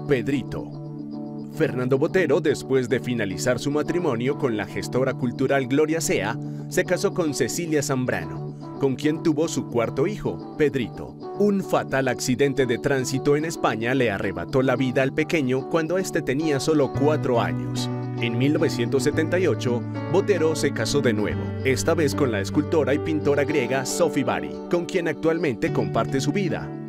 Pedrito. Fernando Botero, después de finalizar su matrimonio con la gestora cultural Gloria Sea, se casó con Cecilia Zambrano, con quien tuvo su cuarto hijo, Pedrito. Un fatal accidente de tránsito en España le arrebató la vida al pequeño cuando éste tenía solo 4 años. En 1978, Botero se casó de nuevo, esta vez con la escultora y pintora griega Sophie Bari, con quien actualmente comparte su vida.